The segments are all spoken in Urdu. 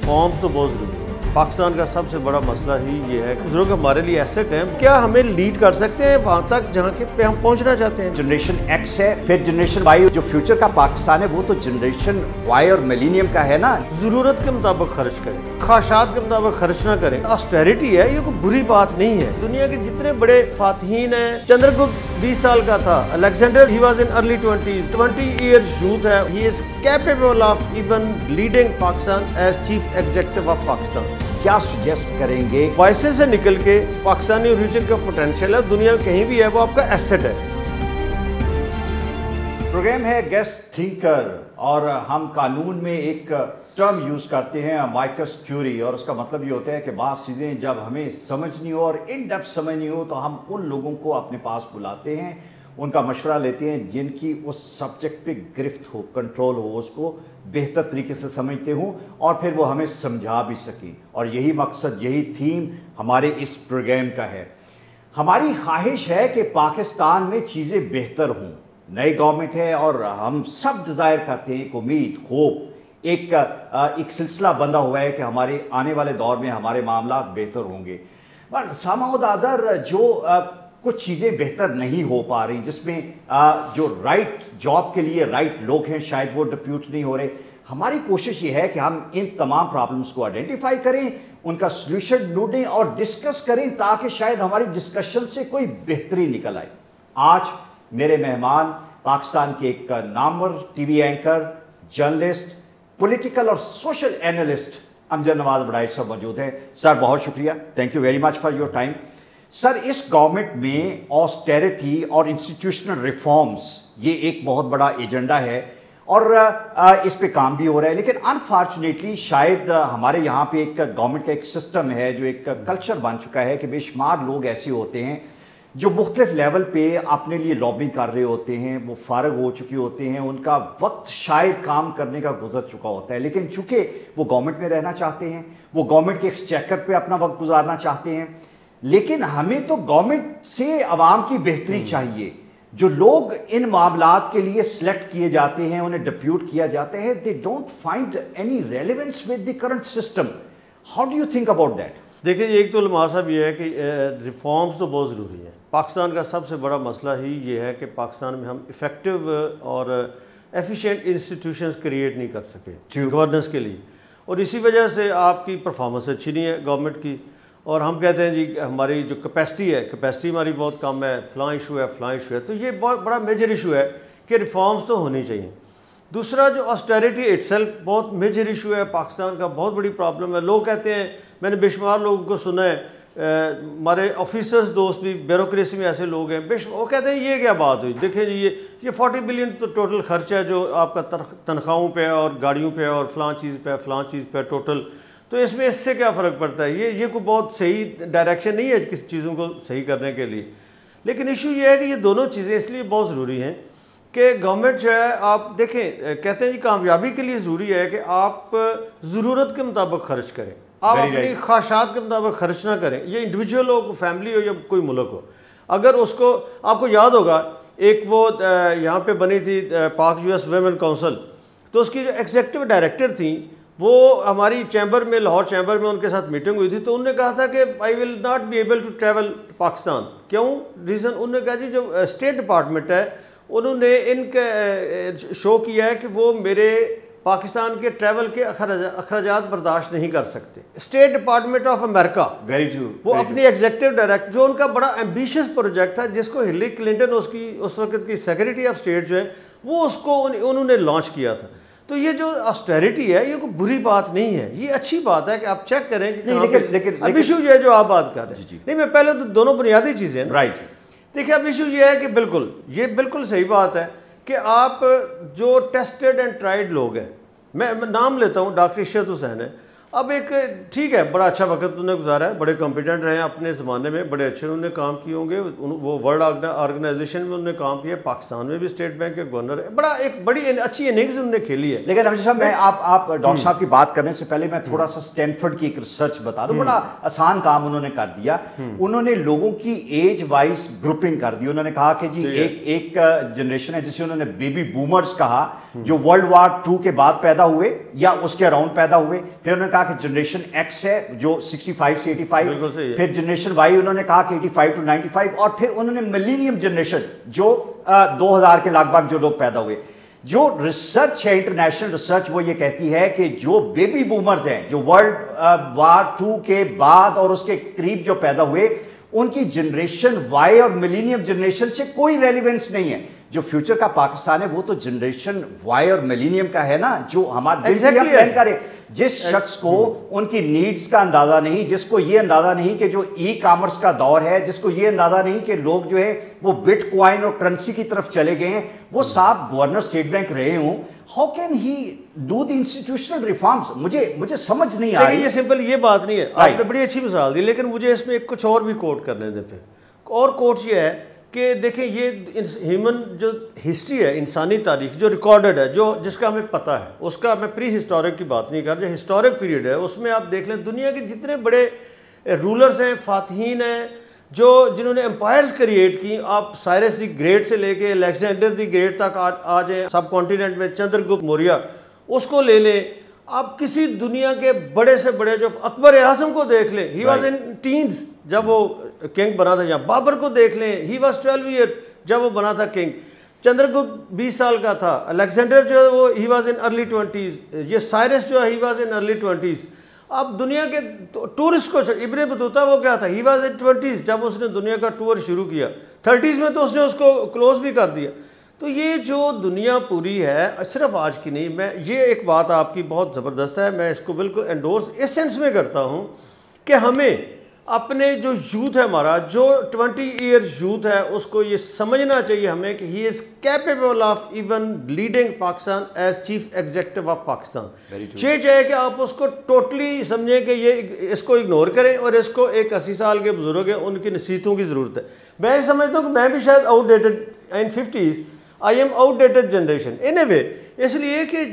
रिफॉर्म्स तो बहुत ज़रूरी है। पाकिस्तान का सबसे बड़ा मसला ही ये है कि बुजुर्ग हमारे लिए एसेट हैं, क्या हमें लीड कर सकते हैं वहाँ तक जहाँ के पे हम पहुँचना चाहते हैं। जनरेशन एक्स है, फिर जनरेशन वाई, जो फ्यूचर का पाकिस्तान है वो तो जनरेशन वाई और मिलेनियम का है ना। ज़रूरत के मुताबिक खर्च करें, ख्वाहिशात के मुताबिक खर्च ना करें। ऑस्टेरिटी है, ये कोई बुरी बात नहीं है। दुनिया के जितने बड़े फातहीन हैं, चंद्रगुप्त 20 साल का था, Alexander he was in early 20 years youth है, he is capable of even leading Pakistan as chief executive of Pakistan. क्या सजेस्ट करेंगे? वॉइसेस से निकल के पाकिस्तानी रीजन का पोटेंशियल है, दुनिया में कहीं भी है, वो आपका एसेट है। प्रोग्राम है गेस्ट थिंकर और हम कानून में एक टर्म यूज़ करते हैं माइकस क्यूरी, और उसका मतलब ये होता है कि बात चीज़ें जब हमें समझ नहीं हो और इन डेप्थ समझ नहीं हो तो हम उन लोगों को अपने पास बुलाते हैं, उनका मशवरा लेते हैं जिनकी उस सब्जेक्ट पे गिरफ्त हो, कंट्रोल हो, उसको बेहतर तरीके से समझते हों और फिर वो हमें समझा भी सकें। और यही मकसद, यही थीम हमारे इस प्रोग्राम का है। हमारी ख्वाहिश है कि पाकिस्तान में चीज़ें बेहतर हों। नई गवर्नमेंट है और हम सब डिज़ायर करते हैं, एक उम्मीद, होप, एक सिलसिला बंधा हुआ है कि हमारे आने वाले दौर में हमारे मामला बेहतर होंगे। पर somehow the other जो कुछ चीज़ें बेहतर नहीं हो पा रही, जिसमें जो राइट जॉब के लिए राइट लोग हैं शायद वो डिप्यूट नहीं हो रहे। हमारी कोशिश ये है कि हम इन तमाम प्रॉब्लम्स को आइडेंटिफाई करें, उनका सॉल्यूशन ढूंढें और डिस्कस करें ताकि शायद हमारी डिस्कशन से कोई बेहतरी निकल आए। आज मेरे मेहमान पाकिस्तान के एक नामवर टीवी एंकर, जर्नलिस्ट, पॉलिटिकल और सोशल एनालिस्ट अमजद वराइच साहब मौजूद हैं। सर बहुत शुक्रिया, thank you very much for your time. Sir, इस गवर्नमेंट में ऑस्टेरिटी और इंस्टीट्यूशनल रिफॉर्म्स ये एक बहुत बड़ा एजेंडा है और इस पे काम भी हो रहा है, लेकिन अनफॉर्चुनेटली शायद हमारे यहाँ पे एक गवर्नमेंट का एक सिस्टम है जो एक कल्चर बन चुका है कि बेशुमार लोग ऐसे होते हैं जो मुख्तलिफ लेवल पे अपने लिए लॉबिंग कर रहे होते हैं, वो फारग हो चुके होते हैं, उनका वक्त शायद काम करने का गुजर चुका होता है, लेकिन चूंकि वो गवर्नमेंट में रहना चाहते हैं, वो गवर्नमेंट के एक्सचेकर पे अपना वक्त गुजारना चाहते हैं। लेकिन हमें तो गवर्नमेंट से आवाम की बेहतरी चाहिए। जो लोग इन मामलात के लिए सिलेक्ट किए जाते हैं, उन्हें डिप्यूट किया जाता है, they don't find any relevance with the current system. How do you think about that? देखिए, एक तो लम्हा साहब ये है कि रिफॉर्म्स तो बहुत ज़रूरी है। पाकिस्तान का सबसे बड़ा मसला ही ये है कि पाकिस्तान में हम इफ़ेक्टिव और एफिशिएंट इंस्टीट्यूशंस क्रिएट नहीं कर सके गवर्नेंस के लिए, और इसी वजह से आपकी परफॉर्मेंस अच्छी नहीं है गवर्नमेंट की। और हम कहते हैं जी हमारी जो कैपेसिटी है, कैपेसिटी हमारी बहुत कम है, फ़लाँ इशू है, फ़लाँ इशू है। तो ये बहुत बड़ा मेजर इशू है कि रिफॉर्म्स तो होनी चाहिए। दूसरा, जो ऑस्टेरिटी इटसेल्फ बहुत मेजर इशू है, पाकिस्तान का बहुत बड़ी प्रॉब्लम है। लोग कहते हैं, मैंने बेशुमार लोगों को सुना है, हमारे ऑफिसर्स दोस्त भी ब्यूरोक्रेसी में ऐसे लोग हैं, वो कहते हैं ये क्या बात हुई, देखें जी ये 40 बिलियन तो टोटल खर्च है जो आपका तनख्वाहों पे और गाड़ियों पे और फ़लाँ चीज़ पे फ़लाँ चीज़ पे टोटल, तो इसमें इससे क्या फ़र्क पड़ता है? ये कोई बहुत सही डायरेक्शन नहीं है किसी चीज़ों को सही करने के लिए। लेकिन इशू ये है कि ये दोनों चीज़ें इसलिए बहुत ज़रूरी हैं कि गवर्नमेंट जो है, आप देखें, कहते हैं जी कामयाबी के लिए ज़रूरी है कि आप ज़रूरत के मुताबिक खर्च करें, आप अपनी ख्वाहिशात के मुताबिक खर्च ना करें। ये इंडिविजुअल हो, फैमिली हो या कोई मुल्क हो। अगर उसको, आपको याद होगा एक वो यहाँ पे बनी थी पाक US वुमेन काउंसिल, तो उसकी जो एग्जीक्यूटिव डायरेक्टर थी वो हमारी चैम्बर में, लाहौर चैम्बर में उनके साथ मीटिंग हुई थी, तो उन्होंने कहा था कि I will not be able to travel Pakistan. क्यों? रीज़न उन्होंने कहा जी जो स्टेट डिपार्टमेंट है उन्होंने इनके शो किया है कि वो मेरे पाकिस्तान के ट्रैवल के अखराजात बर्दाश्त नहीं कर सकते। State department of America, very true, वो अपनी एग्जीक्यूटिव डायरेक्टर, जो उनका बड़ा एम्बिशियस प्रोजेक्ट था जिसको हिलरी क्लिंटन उसकी उस वक्त की सेक्रेटरी ऑफ स्टेट जो है वो उसको उन्होंने लॉन्च किया था। तो ये जो ऑस्टेरिटी है ये कोई बुरी बात नहीं है, ये अच्छी बात है कि आप चेक करें कि लेकिन इशू ये जो आप बात कर रहे हैं, नहीं मैं पहले तो दोनों बुनियादी चीज़ें, राइट। देखिए, अब इशू ये है कि ये बिल्कुल सही बात है कि आप जो टेस्टेड एंड ट्राइड लोग हैं, मैं नाम लेता हूँ, डॉक्टर इशरत हुसैन है, अब एक ठीक है बड़ा अच्छा वक्त उन्होंने गुजारा है, बड़े कॉम्पिटेंट रहे हैं अपने ज़माने में, बड़े अच्छे उन्होंने काम किए होंगे, वो वर्ल्ड ऑर्गेनाइजेशन में उन्होंने काम किया, पाकिस्तान में भी स्टेट बैंक के गवर्नर है, बड़ा एक बड़ी अच्छी इनिंग्स उन्होंने खेली है। लेकिन अमजद साहब, मैं आप डॉक्टर साहब की बात करने से पहले मैं थोड़ा सा स्टैनफोर्ड की एक रिसर्च बता दूं। बड़ा आसान काम उन्होंने कर दिया, उन्होंने लोगों की एज वाइज ग्रुपिंग कर दी। उन्होंने कहा कि जी एक जनरेशन है जिसे उन्होंने बेबी बूमर्स कहा, जो वर्ल्ड वॉर 2 के बाद पैदा हुए या उसके अराउंड पैदा हुए। फिर उन्होंने कहा کہ جنریشن ایکس ہے جو 65 سے 85, ہے. پھر جنریشن وائی انہوں نے کہا کہ 85 to 95, اور پھر انہوں نے ملینیم جنریشن جو 2000 کے لگ بھگ جو لوگ پیدا ہوئے. جو ریسرچ ہے انٹرنیشنل ریسرچ وہ یہ کہتی ہے کہ جو بیبی بومرز ہیں جو ورلڈ وار 2 کے بعد اور اس کے قریب جو پیدا ہوئے, ان کی جنریشن وائی اور ملینیم جنریشن سے کوئی ریلیونس نہیں ہے. جو فیوچر کا پاکستان ہے وہ تو جنریشن وائی اور ملینیم کا ہے نا, جو ہمارا پلان کرے. جس شخص کو ان کی نیڈز کا اندازہ نہیں, جس کو یہ اندازہ نہیں کہ جو ای کامرس کا دور ہے, جس کو یہ اندازہ نہیں کہ لوگ جو ہے وہ بٹ کوائن اور کرنسی کی طرف چلے گئے ہیں, وہ صاحب گورنر اسٹیٹ بینک رہے ہوں, how can he do the institutional reforms? مجھے سمجھ نہیں آ رہی. یہ سمپل یہ بات نہیں ہے, آپ نے بڑی اچھی مثال دی, لیکن مجھے اس میں کچھ اور بھی کوٹ کرنے دیں. پھر اور کوٹ یہ ہے کہ دیکھیں یہ ہیومن جو ہسٹری ہے, انسانی تاریخ جو ریکارڈڈ ہے, جس کا ہمیں پتہ ہے, اس کا میں پری ہسٹورک کی بات نہیں کر رہا, جو ہسٹورک پیریڈ ہے اس میں آپ دیکھ لیں دنیا کے جتنے بڑے رولرز ہیں, فاتحین ہیں, جنہوں نے امپائرز کریٹ کی, آپ سائرس دی گریٹ سے لے کے الیگزینڈر دی گریٹ تک آ جائیں, سب کانٹیننٹ میں چندر گپت موریہ اس کو لے لیں, آپ کسی دنیا کے بڑے سے بڑے جو اکبر اعظم کو دیکھ لیں, ہی واز ان ٹینز جب وہ کنگ بنا تھا, یا بابر کو دیکھ لیں, ہی واز 12 ایئر جب وہ بنا تھا کنگ, چندر گپت 20 سال کا تھا, الیگزینڈر جو ہے وہ he was in early 20s, یہ سائرس جو ہے he was in early 20s. اب دنیا کے ٹورسٹ کو, ابن بطوطہ وہ کیا تھا, ہی واز ان 20s جب اس نے دنیا کا ٹور شروع کیا, 30s میں تو اس نے اس کو کلوز بھی کر دیا. تو یہ جو دنیا پوری ہے صرف آج کی نہیں, میں یہ ایک بات آپ کی بہت زبردست ہے, میں اس کو بالکل انڈورس اس سینس میں کرتا ہوں کہ ہمیں اپنے جو یوتھ ہے ہمارا, جو 20 ایئر یوتھ ہے, اس کو یہ سمجھنا چاہیے ہمیں کہ he is capable of even leading Pakistan as chief executive of Pakistan. یہ چاہے کہ آپ اس کو ٹوٹلی سمجھیں کہ یہ اس کو اگنور کریں, اور اس کو ایک 80 سال کے بزرگ ہیں ان کی نصیحتوں کی ضرورت ہے. میں سمجھتا ہوں کہ میں بھی شاید outdated in 50s, I am outdated generation in a way, اس لیے کہ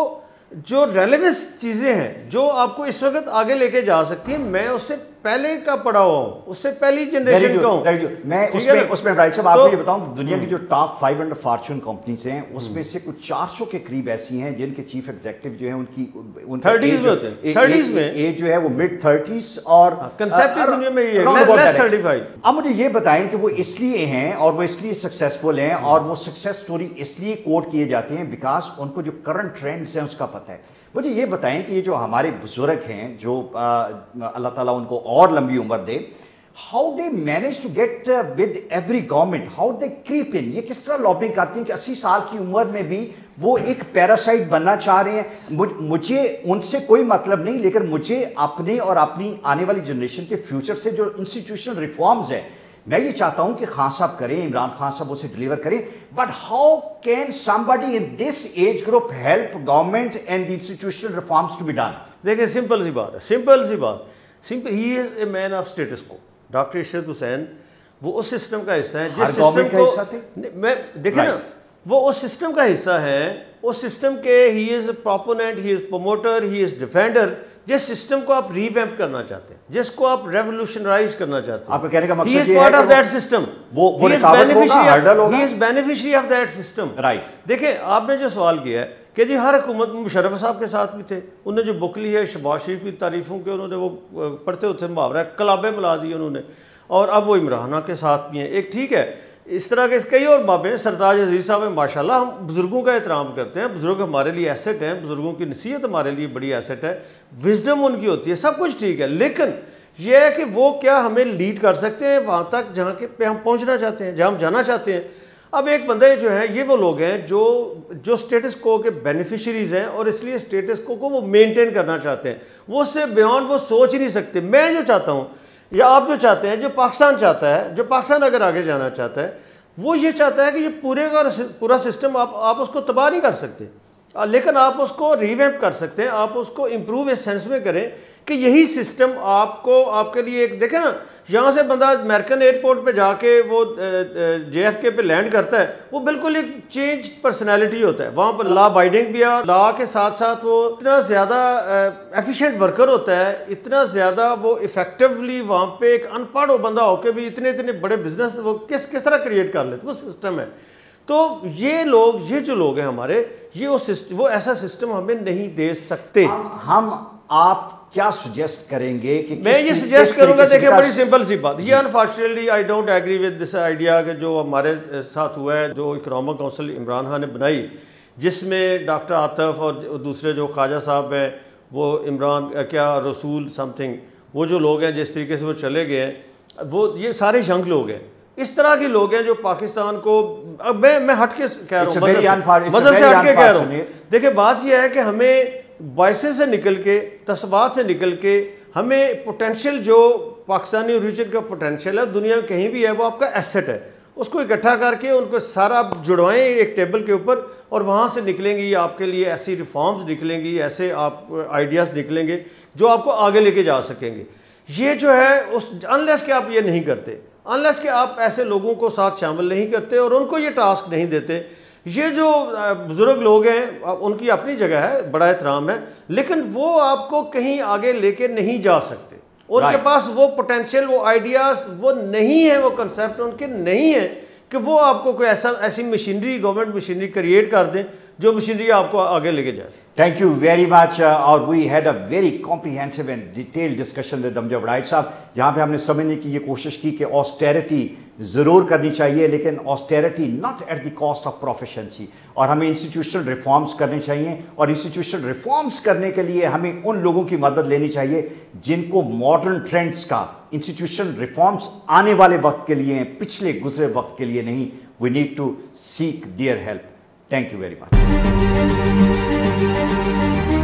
جو ریلیونس چیزیں ہیں جو آپ کو اس وقت آگے لے کے جا سکتی ہیں, میں اس سے پہلے کا پڑا ہوا ہوں, اس سے پہلی جنریشن کا ہوں. میں اس میں رائٹ صاحب آپ کو یہ بتاؤں, دنیا کی جو ٹاپ 500 فارچون کمپنیز ہیں اس میں سے کچھ 400 کے قریب ایسی ہیں جن کے چیف ایگزیکٹو جو ہیں ان کی 30s میں ہوتے ہیں, 30s میں ایج جو ہے وہ mid 30s, اور کنسیپٹ دنیا میں یہ ہے لیس 35. اب مجھے یہ بتائیں کہ وہ اس لیے ہیں اور وہ اس لیے سکسیسفل ہیں, اور وہ سکسیس سٹوری اس لیے کوٹ کیے جاتے ہیں بیکاز ان کو جو کرنٹ ٹرینڈز ہیں اس کا پتہ ہے. مجھے یہ بتائیں کہ یہ جو ہمارے بزرگ ہیں, جو اللہ تعالیٰ ان کو اور لمبی عمر دے, how they manage to get with every government, how they creep in, یہ کس طرح لابنگ کرتے ہیں کہ 80 سال کی عمر میں بھی وہ ایک پیراسائٹ بننا چاہ رہے ہیں. مجھے ان سے کوئی مطلب نہیں, لیکن مجھے اپنے اور اپنی آنے والی جنریشن کے فیوچر سے جو انسٹیٹیوشنل ریفارمز ہیں, میں یہ چاہتا ہوں کہ خان صاحب کریں, عمران خان صاحب اسے ڈلیور کریں, but how can somebody in this age group help government and the institutional reforms to be done? دیکھیں سمپل سی بات ہے, سمپل سی بات, he is a man of status quo. Doctor Ishrat Hussain وہ اس سسٹم کا حصہ ہے جس سسٹم کو میں دیکھیں نا, وہ اس سسٹم کا حصہ ہے, اس سسٹم کے he is a proponent, he is promoter, he is defender, جس سسٹم کو آپ ریویمپ کرنا چاہتے ہیں, جس کو آپ ریولوشنائز کرنا چاہتے ہیں. آپ کا کہنے کا مقصد یہ ہے کہ he is beneficiary of that system. دیکھیں آپ نے جو سوال کیا ہے کہ جی ہر حکومت مشرف صاحب کے ساتھ بھی تھے, انہوں نے جو بک لی ہے شہباز شریف کی تعریفوں کے, انہوں نے وہ پڑھتے ہوتے محاورہ کلابیں ملا دی انہوں نے, اور اب وہ عمرانہ کے ساتھ بھی ہیں. ایک ٹھیک ہے, اس طرح کے کئی اور بابیں, سرتاج عزیز صاحب ہیں, ماشاءاللہ ہم بزرگوں کا احترام کرتے ہیں, بزرگ ہمارے لیے ایسٹ ہیں, بزرگوں کی نصیحت ہمارے لیے بڑی ایسٹ ہے, وزڈم ان کی ہوتی ہے, سب کچھ ٹھیک ہے, لیکن یہ ہے کہ وہ کیا ہمیں لیڈ کر سکتے ہیں وہاں تک جہاں کے پہ ہم پہنچنا چاہتے ہیں, جہاں ہم جانا چاہتے ہیں. اب ایک بندے جو ہیں یہ وہ لوگ ہیں جو سٹیٹس کو کے بینیفیشریز ہیں, اور اس لیے سٹیٹس کو وہ مینٹین کرنا چاہتے ہیں, وہ اس سے بیانڈ وہ سوچ ہی نہیں سکتے. میں جو چاہتا ہوں یا آپ جو چاہتے ہیں, جو پاکستان چاہتا ہے, جو پاکستان اگر آگے جانا چاہتا ہے, وہ یہ چاہتا ہے کہ یہ پورے کا پورا سسٹم آپ اس کو تباہ نہیں کر سکتے, لیکن آپ اس کو ریویمپ کر سکتے ہیں, آپ اس کو امپروو اس سینس میں کریں کہ یہی سسٹم آپ کے لیے ایک, دیکھیں نا, یہاں سے بندہ امریکن ایئرپورٹ پہ جا کے وہ JFK پہ لینڈ کرتا ہے, وہ بالکل ایک چینج پرسنالٹی ہوتا ہے, وہاں پر لا بائڈنگ بھی ہے, لا کے ساتھ ساتھ وہ اتنا زیادہ ایفیشینٹ ورکر ہوتا ہے, اتنا زیادہ وہ افیکٹولی وہاں پہ ایک ان پڑھ بندہ ہو کے بھی اتنے بڑے بزنس وہ کس طرح کریٹ کر لیتے, وہ سسٹم ہے. تو یہ جو لوگ ہیں ہمارے, یہ وہ ایسا سسٹم ہمیں نہیں دے سکتے. ہم آپ کیا سجیسٹ کریں گے کہ میں یہ سجیسٹ کروں گا؟ دیکھیں بڑی سمپل سی بات، یہ unfortunately I don't agree with this idea کہ جو ہمارے ساتھ ہوا ہے، جو اکنامک کونسل عمران خان نے بنائی، جس میں ڈاکٹر عاطف اور دوسرے جو خواجہ صاحب ہیں، وہ عمران کیا رسول سم تھنگ، وہ جو لوگ ہیں جس طریقے سے وہ چلے گئے ہیں، وہ یہ سارے ینگ لوگ ہیں، اس طرح کے لوگ ہیں جو پاکستان کو، اب میں ہٹ کے کہہ رہا ہوں، مذہب سے ہٹ کے کہہ رہا ہوں. دیکھیں بات یہ ہے کہ ہمیں وائسز سے نکل کے، تصبات سے نکل کے، ہمیں پوٹینشیل جو پاکستانی اوریجن کا پوٹینشیل ہے دنیا میں کہیں بھی ہے، وہ آپ کا ایسٹ ہے، اس کو اکٹھا کر کے ان کو سارا جڑوائیں ایک ٹیبل کے اوپر، اور وہاں سے نکلیں گی آپ کے لیے ایسی ریفارمز نکلیں گی، ایسے آپ آئیڈیاز نکلیں گے جو آپ کو آگے لے کے جا سکیں گے. یہ جو ہے انلیس کہ آپ یہ نہیں کرتے، انلیس کہ آپ ایسے لوگوں کو ساتھ شامل نہیں کرتے اور ان کو یہ ٹاسک نہیں دیتے. یہ جو بزرگ لوگ ہیں ان کی اپنی جگہ ہے، بڑا احترام ہے، لیکن وہ آپ کو کہیں آگے لے کے نہیں جا سکتے. ان کے پاس وہ پوٹینشیل، وہ آئیڈیاز وہ نہیں ہیں، وہ کنسیپٹ ان کے نہیں ہیں کہ وہ آپ کو کوئی ایسی مشینری، گورنمنٹ مشینری کریٹ کر دیں جو مشینری آپ کو آگے لے کے جائے. Thank you very much. اور we had a very comprehensive and detail discussion with Amjad Waraich صاحب، جہاں پہ ہم نے سمجھنے کی یہ کوشش کی کہ آسٹیرٹی ضرور کرنی چاہیے، لیکن austerity not at the cost of proficiency, اور ہمیں انسٹیٹیوشنل ریفارمز کرنے چاہیے، اور انسٹیٹیوشنل ریفارمز کرنے کے لیے ہمیں ان لوگوں کی مدد لینی چاہیے جن کو ماڈرن ٹرینڈز کا، انسٹیٹیوشنل ریفارمز آنے والے وقت کے لیے ہیں، پچھلے گزرے وقت کے لیے نہیں. We need to seek their help. Thank you very much.